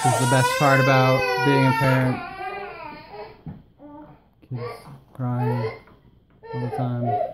This is the best part about being a parent. Kids crying all the time.